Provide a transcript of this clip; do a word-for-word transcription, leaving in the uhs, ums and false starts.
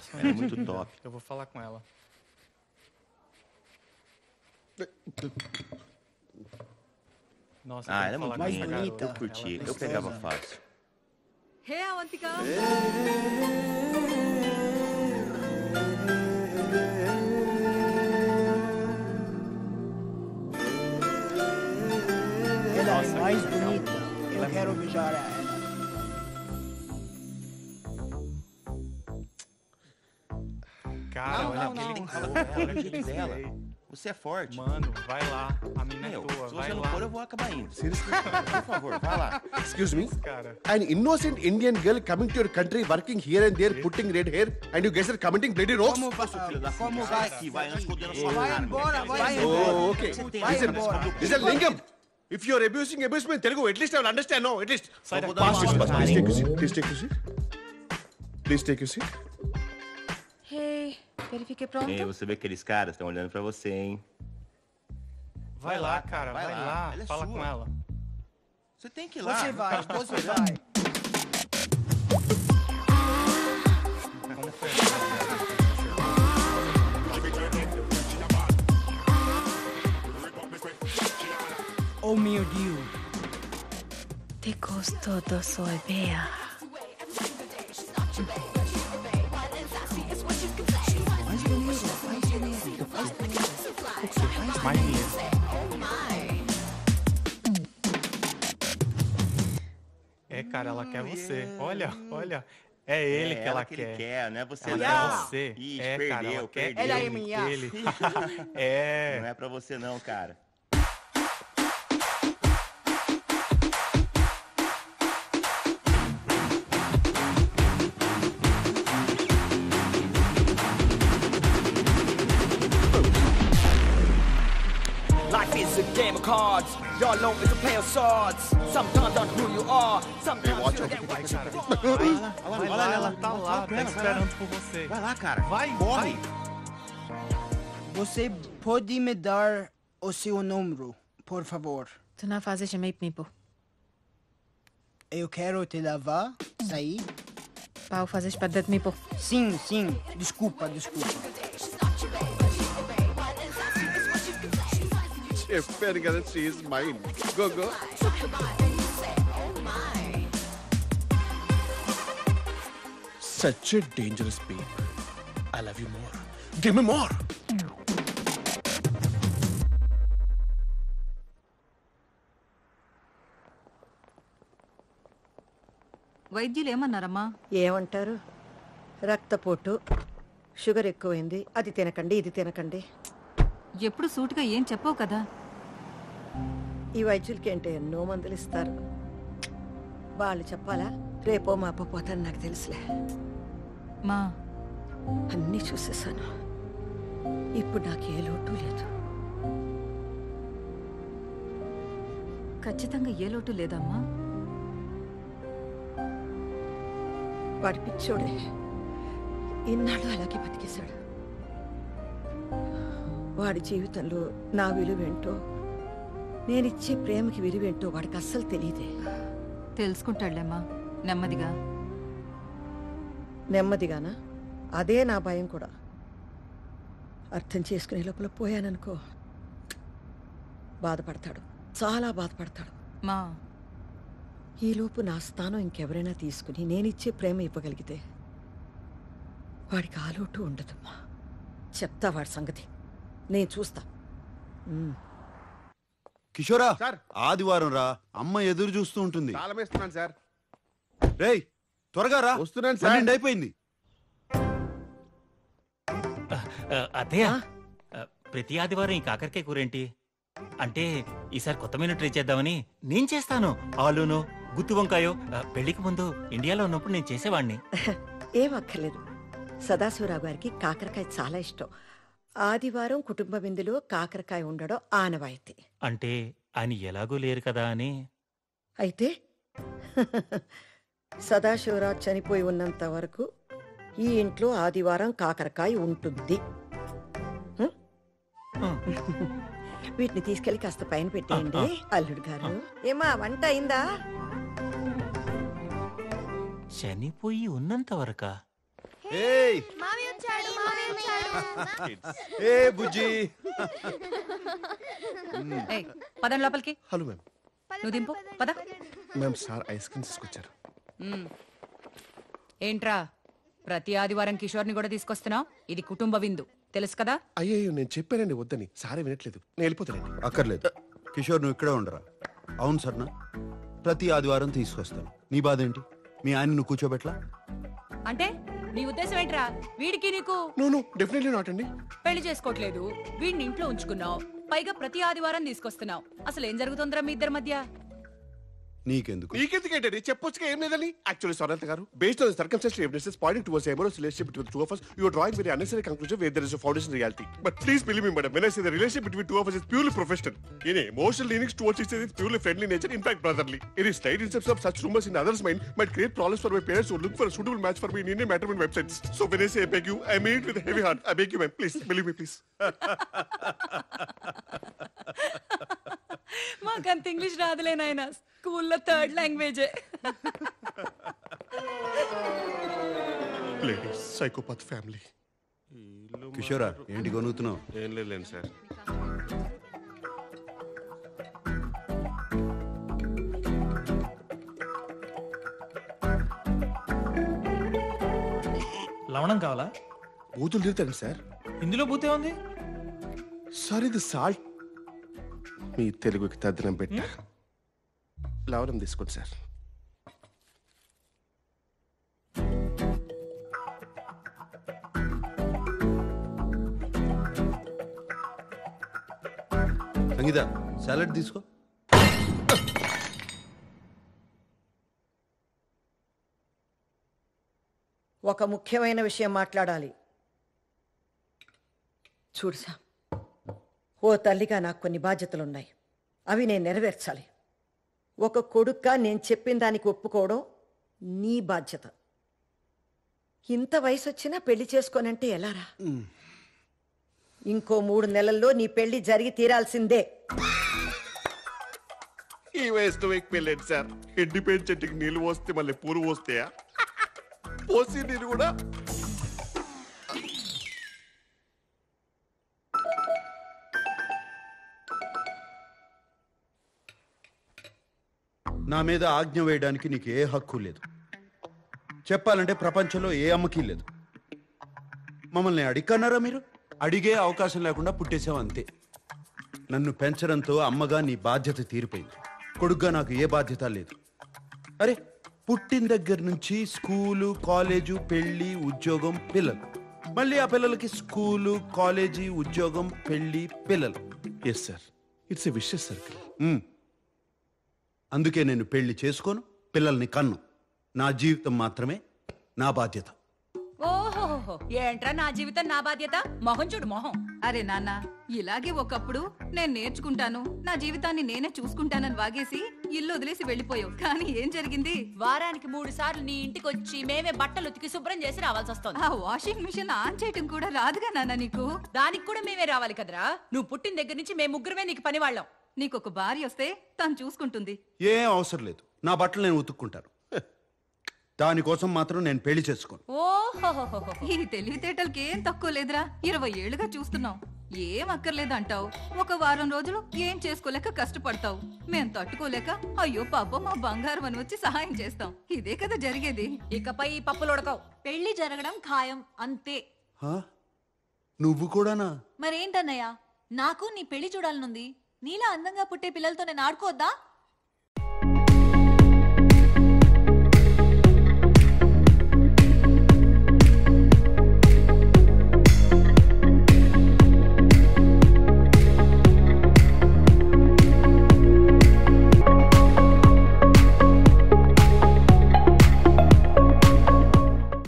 Ela é muito top. Eu vou falar com ela. Nossa, Ah, eu ela é tenho muito que falar com essa linda. garota. Eu curti. Ela é Eu pegava gostosa. fácil. Hey, Avantika. Ela Nossa, é mais que legal. bonita. Eu quero beijar ela. Cara, Não, olha não, aquele não. cara, Olha o olha jeito aquele dela. spray. Você é forte. Mano, vai lá. A mina é Meu, tua, se vai você não lá. for, eu vou acabar indo. Seriously? Por favor, vai lá. Excuse me? Cara, An innocent Indian girl coming to your country, working here and there, putting red hair, and you guys are commenting bloody rocks? Como, va- Filho da como puta, vai? sai daqui, vai, nós fodendo a sua Vai cara. embora, vai Vai embora. Oh, okay. Você tem Vai essa embora. nessa- Listen, Lingam, if you are abusing, abuse me in Telugu, at least I will understand, no, at least. sai vou daqui. dar uma Please, Pass, please, pass, please take your seat. Please take your seat. Please take your seat. Hey, verifique pronto. Ei, você vê que aqueles caras estão olhando pra você, hein? Vai lá, cara, vai, vai lá. lá. Ela é Fala sua. com ela. Você tem que ir lá. Você vai, você vai. Como foi? Oh meu Deus. Te gostou do soy bea. Mais dinheiro. É, cara, ela quer você. Olha, olha. É ele É que ela que quer. ele quer, não é você Ela não. quer você. Ih, é, perdeu, cara, ela quer perdeu. Ela é ele, minha. ele. Não É. é pra você não, cara. Life is a game of cards. Y'all know it's a play of swords. Sometimes on who you are. Sometimes you get Vai, what cara. Vai lá, Vai lá, ela tá lá, tá vai lá. esperando por você. Vai lá, cara. Vai, corre. vai. Você pode me dar o seu número, por favor? Tu não fazes de meio mipo. Eu quero te levar, sair. Pau fazes para de mipo. Sim, sim. Desculpa, desculpa. Chef, Ferguson, she is mine. Go, go. Such a dangerous babe. I love you more. Give me more. వైద్యులు ఏమన్నారమ్మా? ఏమంటారు రక్తపోటు sugar ఎక్కువైంది అది తినకండి ఇది తినకండి ఎప్పుడు సూటిగా ఏం చెప్పవు కదా. ఈ వైద్యులకి ఏంటో ఎన్నో మందులు ఇస్తారు వాళ్ళు చెప్పాలా రేపో మాపో పోతాను నాకు తెలుసులే మా అన్నీ చూసేసాను ఇప్పుడు నాకు ఏ లోటు లేదు ఖచ్చితంగా ఏ లోటు లేదమ్మా. వాడి పిచ్చోడే ఇన్నాళ్ళు అలాగే బతికేశాడు వాడి జీవితంలో నా విలువేంటో నేనిచ్చే ప్రేమకి విలువేంటో వాడికి అస్సలు తెలియదే తెలుసుకుంటాడులేమ్మా నెమ్మదిగా. నెమ్మదిగానా అదే నా భయం కూడా అర్థం చేసుకునే లోపల పోయాననుకో బాధపడతాడు చాలా బాధపడతాడు మా ఈలోపు నా స్థానం ఇంకెవరైనా తీసుకుని నేనిచ్చే ప్రేమ ఇవ్వగలిగితే వాడికి ఆలోటు ఉండదమ్మా చెప్తా వాడి సంగతి నేను చూస్తా ఉమ్. కిషోరా సార్. ఆదివారం రా అమ్మ ఎదురు చూస్తూ ఉంటుంది తాళం వేస్తున్నాను సార్ రేయ్ త్వరగా రా వస్తున్నాను సార్. పన్నెండు అయిపోయింది అదే ప్రతి ఆదివారం ఈ కాకరకాయ కూరేంటి అంటే ఈసారి కొత్త మెనూ ట్రై చేద్దామని నేను చేస్తాను. ఆలూను గుత్తి వంకాయో ఆ, పెళ్లికి ముందు ఇండియాలో ఉన్నప్పుడు నేను చేసేవాడిని. ఏం అక్కర్లేదు సదాశివరావు గారికి కాకరకాయ చాలా ఇష్టం ఆదివారం కుటుంబ విందులో కాకరకాయ ఉండడం ఆనవాయితీ అంటే ఆయన ఎలాగూ లేరు కదా అని. అయితే సదాశివరావు చనిపోయి ఉన్నంత వరకు ఈ ఇంట్లో ఆదివారం కాకరకాయ ఉంటుంది హ్మ్? హ్మ్. వీటిని తీసుకెళ్లి కాస్త పైన పెట్టేయండి అల్లుడు గారు ఏమా వంట అయిందా చనిపోయి ఉన్నంత వరకా? ఏయ్ ఏ బుజ్జి ఏయ్, పదం లోపలికి. Hello ma'am. నువ్వు దింపు పద. మ్యామ్ సార్ ఐస్ క్రీమ్ తీసుకొచ్చారు. మ్మ్. ఏంట్రా ప్రతి ఆదివారం కిషోర్ని కూడా తీసుకొస్తున్నావు? ఇది కుటుంబ విందు తెలుసు కదా. అయ్యో నేను చెప్పానండి వద్దని, సారే వినట్లేదు. నేను వెళ్ళిపోతానండి. అక్కర్లేదు కిషోర్, నువ్వు ఇక్కడే ఉండరా. అవును సర్నా, ప్రతి ఆదివారం తీసుకొస్తాను. నీ బాధ ఏంటి? మీ ఆయన నువ్వు కూర్చోబెట్లా? అంటే నీ ఉద్దేశం ఏంట్రా? వీడికి నీకు నో నో డెఫినెట్లీ నాట్ అండి. పెళ్లి చేసుకోవట్లేదు, వీడిని ఇంట్లో ఉంచుకున్నావు, పైగా ప్రతి ఆదివారం తీసుకొస్తున్నావు. అసలు ఏం జరుగుతుందిరా మీ ఇద్దరి మధ్య? నీకెందుకు? నీకెందుకేంటండి? చెప్పొచ్చుగా ఏం లేదని. యాక్చువల్లీ సొరంత గారు, based on the circumstantial evidences pointing towards amorous relationship between two of us, you are drawing very unnecessary conclusion where there is a foundation in reality. But please believe me, madam, when I say the relationship between two of us is purely professional. In emotional leanings towards each other is purely friendly nature, in fact brotherly. Any slight instance of such rumors in others' mind might create problems for my parents who look for a suitable match for me in Indian matrimony websites. So when I say I beg you, I mean it with a heavy heart. I beg you, ma'am, please believe me, please. మాకంత English రాదులే నాయనా, స్కూల్లో third లాంగ్వేజే. Ladies, psychopath family. కిషోరా, ఏంటి కొనుగుతున్నావు? ఏం లేదు సార్. లవణం కావాలా? బూతులు తిరుగుతాను సార్. ఇందులో బూతే ఉంది సార్. ఇది సాల్ట్. మీ తెలుగుకి తద్దనం పెట్ట లవణం తీసుకోండి సార్. సంగీత, సాలడ్ తీసుకో. ఒక ముఖ్యమైన విషయం మాట్లాడాలి. చూడుసా, ఓ తల్లిగా నాకు కొన్ని బాధ్యతలున్నాయి. అవి నేను నెరవేర్చాలి. ఒక కొడుక్గా నేను చెప్పిన దానికి ఒప్పుకోవడం నీ బాధ్యత. ఇంత వయసు వచ్చినా పెళ్లి చేసుకోనంటే ఎలారా? ఇంకో మూడు నెలల్లో నీ పెళ్లి జరిగి తీరాల్సిందే. ఈ వయసులో మీకు పెళ్ళండి సార్. ఎండిపోయిన చెట్టుకి నీళ్ళు పోస్తే మళ్ళీ పూలు పోస్తాయా? పోసి నీరు కూడా. నా మీద ఆజ్ఞ వేయడానికి నీకు ఏ హక్కు లేదు. చెప్పాలంటే ప్రపంచంలో ఏ అమ్మకి లేదు. మమ్మల్ని అడిగన్నారా మీరు? అడిగే అవకాశం లేకుండా పుట్టేశావు అంతే. నన్ను పెంచడంతో అమ్మగా నీ బాధ్యత తీరిపోయింది. కొడుగ్గా నాకు ఏ బాధ్యత లేదు. అరే, పుట్టిన దగ్గర నుంచి స్కూలు, కాలేజు, పెళ్లి, ఉద్యోగం, పిల్లలు. మళ్ళీ ఆ పిల్లలకి స్కూలు, కాలేజీ, ఉద్యోగం, పెళ్లి, పిల్లలు. Yes sir, it's a vicious circle. అందుకే నేను పెళ్లి చేసుకోను, పిల్లల్ని కన్ను. నా జీవితం మాత్రమే నా బాధ్యత. ఓహోహో, ఏంట్రా నా జీవితం నా బాధ్యత? మొహం చూడు మొహం. అరే నాన్న, ఇలాగే ఒకప్పుడు నేను నేర్చుకుంటాను, నా జీవితాన్ని నేనే చూసుకుంటానని వాగేసి ఇల్లు వదిలేసి వెళ్ళిపోయావు. కానీ ఏం జరిగింది? వారానికి మూడు సార్లు నీ ఇంటికి వచ్చి మేమే బట్టలు ఉతికి శుభ్రం చేసి రావాల్సి వస్తుంది. ఆ వాషింగ్ మిషన్ ఆన్ చేయటం కూడా రాదుగా నాన్న నీకు? దానికి కూడా మేమే రావాలి కదరా. నువ్వు పుట్టిన దగ్గర నుంచి మేము ముగ్గురమే నీకు పని వాళ్ళం. నీకు ఒక భార్య వస్తే తను చూసుకుంటుంది. ఏం అవసరం లేదు, నా బట్టలు నేను ఉతుక్కుంటాను. దానికోసం మాత్రం నేను పెళ్లి చేసుకోను. ఓహోహోహో, ఈ తెలివితేటలకి ఏం తక్కువ లేదురా. ఇరవై ఏళ్లుగా చూస్తున్నావు, ఏం అక్కర్లేదు అంటావు. ఒక వారం రోజులు ఏం చేసుకోలేక కష్టపడతావు. మేం తట్టుకోలేక అయ్యో పాపం మా బంగారం అని వచ్చి సహాయం చేస్తాం. ఇదే కదా జరిగేది. ఇకపై ఈ పప్పులు ఉడకవు. పెళ్లి జరగడం ఖాయం అంతే. హా? నువ్వు కూడానా? మరేంటన్నయ్యా, నాకు నీ పెళ్లి చూడాలనుంది. నీలా అందంగా పుట్టే పిల్లలతో నేను ఆడుకోవద్దా?